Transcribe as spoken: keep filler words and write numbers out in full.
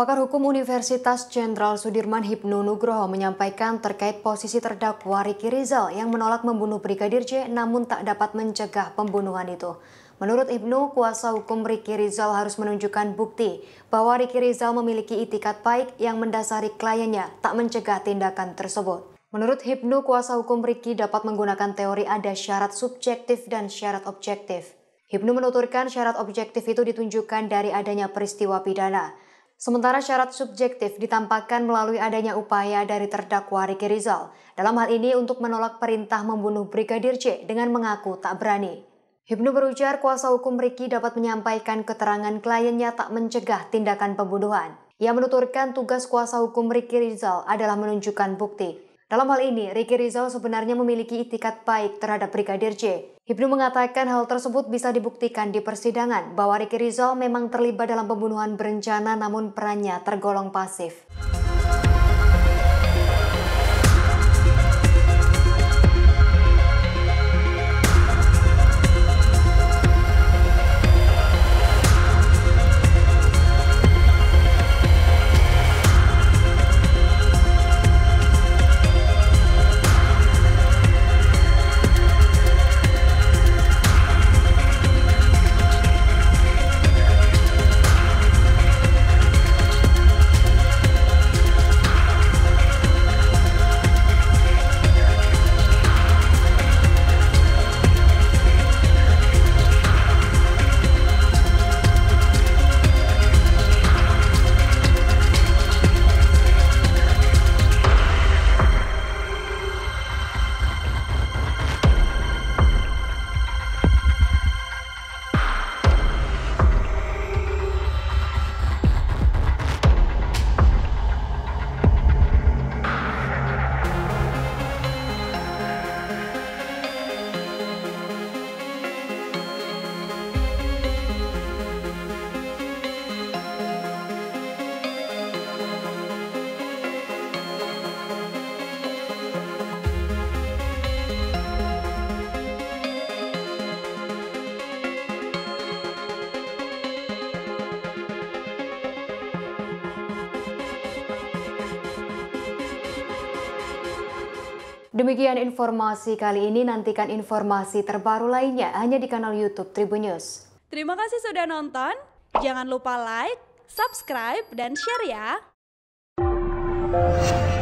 Pakar Hukum Universitas Jenderal Sudirman Hipnu Nugroho menyampaikan terkait posisi terdakwa Riki Rizal yang menolak membunuh Brigadir J namun tak dapat mencegah pembunuhan itu. Menurut Hipnu, kuasa hukum Riki Rizal harus menunjukkan bukti bahwa Riki Rizal memiliki itikat baik yang mendasari kliennya tak mencegah tindakan tersebut. Menurut Hipnu, kuasa hukum Riki dapat menggunakan teori ada syarat subjektif dan syarat objektif. Hipnu menuturkan syarat objektif itu ditunjukkan dari adanya peristiwa pidana. Sementara syarat subjektif ditampakkan melalui adanya upaya dari terdakwa Riki Rizal. Dalam hal ini untuk menolak perintah membunuh Brigadir J dengan mengaku tak berani. Hipnu berujar kuasa hukum Riki dapat menyampaikan keterangan kliennya tak mencegah tindakan pembunuhan. Ia menuturkan tugas kuasa hukum Riki Rizal adalah menunjukkan bukti. Dalam hal ini, Riki Rizal sebenarnya memiliki itikat baik terhadap Brigadir J. Hipnu mengatakan hal tersebut bisa dibuktikan di persidangan bahwa Riki Rizal memang terlibat dalam pembunuhan berencana namun perannya tergolong pasif. Demikian informasi kali ini, nantikan informasi terbaru lainnya hanya di kanal YouTube Tribun News. Terima kasih sudah nonton, jangan lupa like, subscribe, dan share ya!